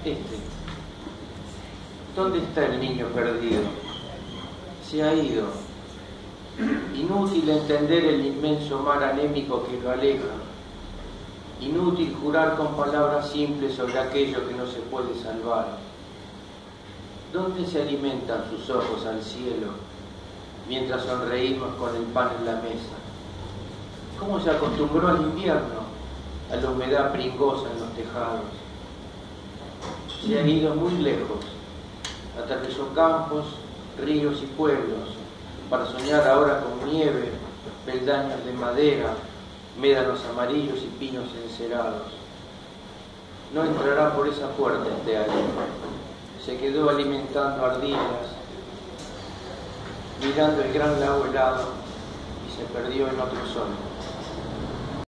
Este. ¿Dónde está el niño perdido? Se ha ido. Inútil entender el inmenso mar anémico que lo aleja. Inútil jurar con palabras simples sobre aquello que no se puede salvar. ¿Dónde se alimentan sus ojos al cielo mientras sonreímos con el pan en la mesa? ¿Cómo se acostumbró al invierno, a la humedad pringosa en los tejados? Se ha ido muy lejos, atravesó campos, ríos y pueblos, para soñar ahora con nieve, peldaños de madera, médanos amarillos y pinos encerados. No entrará por esa puerta este año. Se quedó alimentando ardillas, mirando el gran lago helado y se perdió en otro sol.